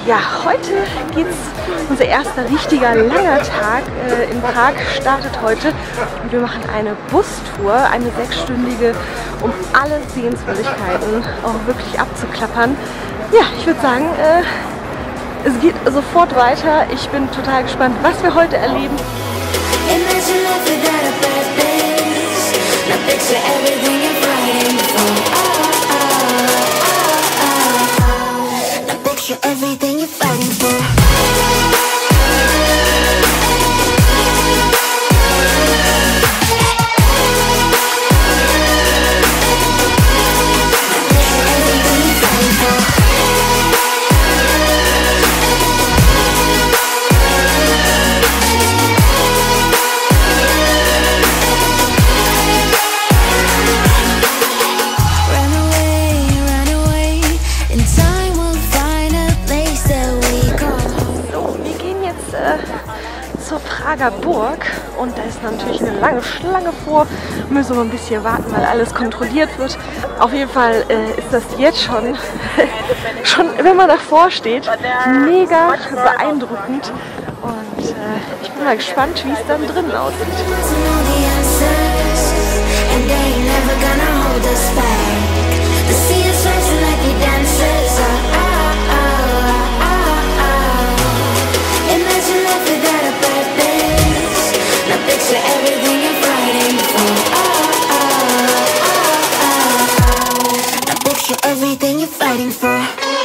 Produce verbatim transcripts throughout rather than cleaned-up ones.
Ja, heute geht's, unser erster richtiger langer Tag äh, in Prag startet heute und wir machen eine Bustour, eine sechsstündige, um alle Sehenswürdigkeiten auch wirklich abzuklappern. Ja, ich würde sagen, äh, es geht sofort weiter. Ich bin total gespannt, was wir heute erleben. Everything you're fighting for. Zur Prager Burg und da ist natürlich eine lange Schlange vor. Wir müssen aber ein bisschen warten, weil alles kontrolliert wird. Auf jeden Fall äh, ist das jetzt schon, schon, wenn man davor steht, mega beeindruckend und äh, ich bin mal gespannt, wie es dann drinnen aussieht. Everything you're fighting for. Oh, oh, oh, oh. Now picture everything you're fighting for.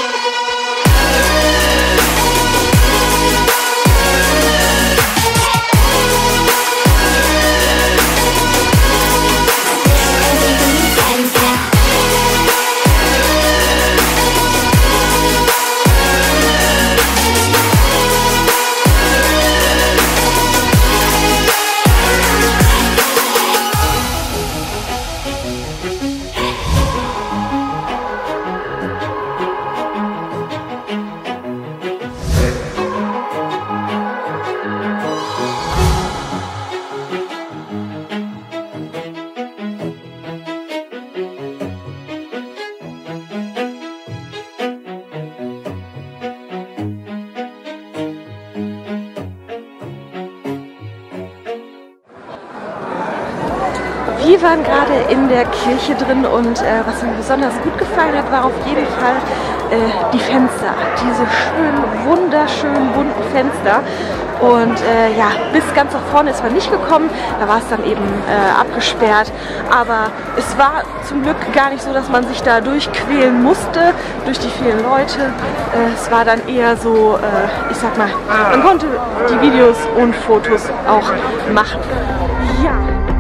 Wir waren gerade in der Kirche drin und äh, was mir besonders gut gefallen hat, war auf jeden Fall äh, die Fenster. Diese schönen, wunderschönen, bunten Fenster. Und äh, ja, bis ganz nach vorne ist man nicht gekommen, da war es dann eben äh, abgesperrt. Aber es war zum Glück gar nicht so, dass man sich da durchquälen musste, durch die vielen Leute. Äh, es war dann eher so, äh, ich sag mal, man konnte die Videos und Fotos auch machen. Ja.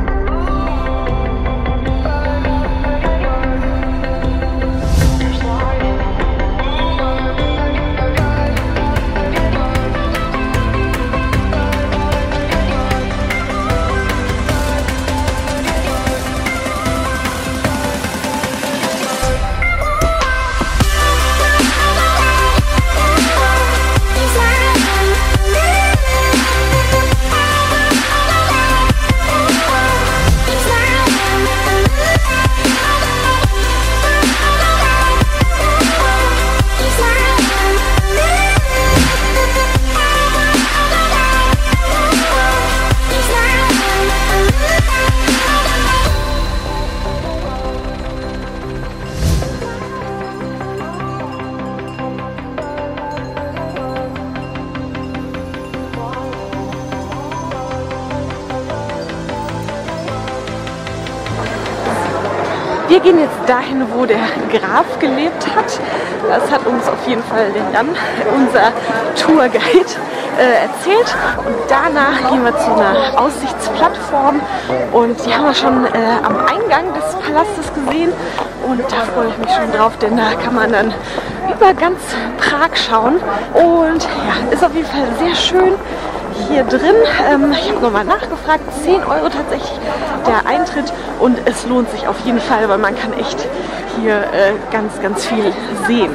Wir gehen jetzt dahin, wo der Graf gelebt hat. Das hat uns auf jeden Fall der Jan, unser Tourguide, äh, erzählt. Und danach gehen wir zu einer Aussichtsplattform und die haben wir schon äh, am Eingang des Palastes gesehen. Und da freue ich mich schon drauf, denn da kann man dann über ganz Prag schauen. Und ja, ist auf jeden Fall sehr schön hier drin. Ähm, ich habe nochmal nachgefragt, zehn Euro tatsächlich der Eintritt und es lohnt sich auf jeden Fall, weil man kann echt hier äh, ganz, ganz viel sehen.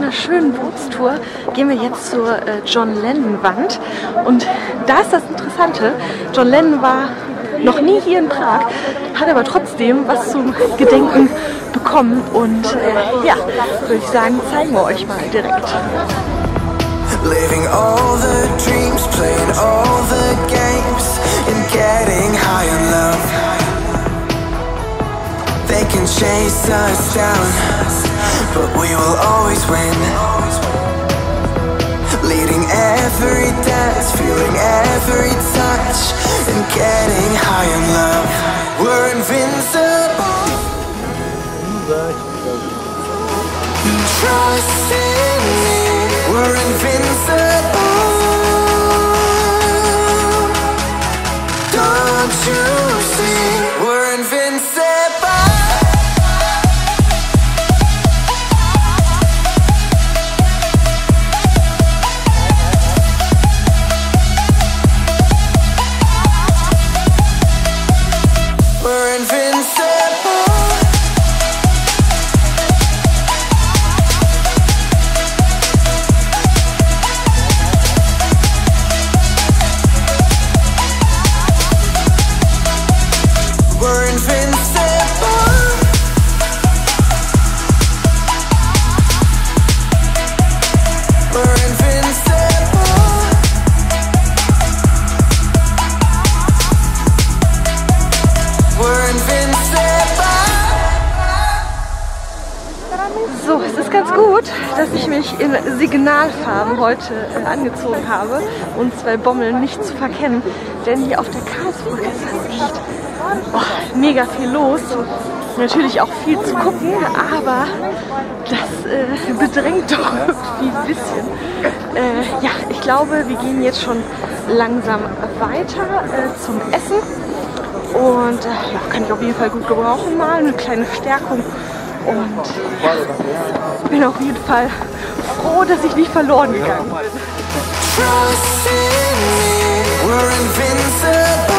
einer schönen Bootstour gehen wir jetzt zur äh, John Lennon Wand. Und da ist das Interessante, John Lennon war noch nie hier in Prag, hat aber trotzdem was zum Gedenken bekommen. Und äh, ja, würde ich sagen, zeigen wir euch mal direkt. Living all the dreams, playing all the games, and getting high in love. They can chase us down, but we will always win. Leading every dance, feeling every touch, and getting high in love. We're invincible. Trust in me. We're invincible. Don't you see? We're invincible. We're invincible. We're invincible. We're invincible. We're invincible. So, es ist ganz gut, dass ich mich in Signalfarben heute äh, angezogen habe und zwei Bommeln nicht zu verkennen, denn hier auf der Karlsbrücke ist das echt oh, mega viel los. Natürlich auch viel zu gucken, aber das äh, bedrängt doch irgendwie ein bisschen. Äh, ja, ich glaube, wir gehen jetzt schon langsam weiter äh, zum Essen und äh, ja, kann ich auf jeden Fall gut gebrauchen, mal eine kleine Stärkung. Und ja, bin auf jeden Fall froh, dass ich nicht verloren gegangen bin. Trust in me. We're invincible.